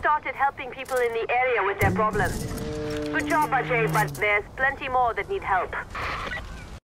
started helping people in the area with their problems. Good job, Ajay, but there's plenty more that need help.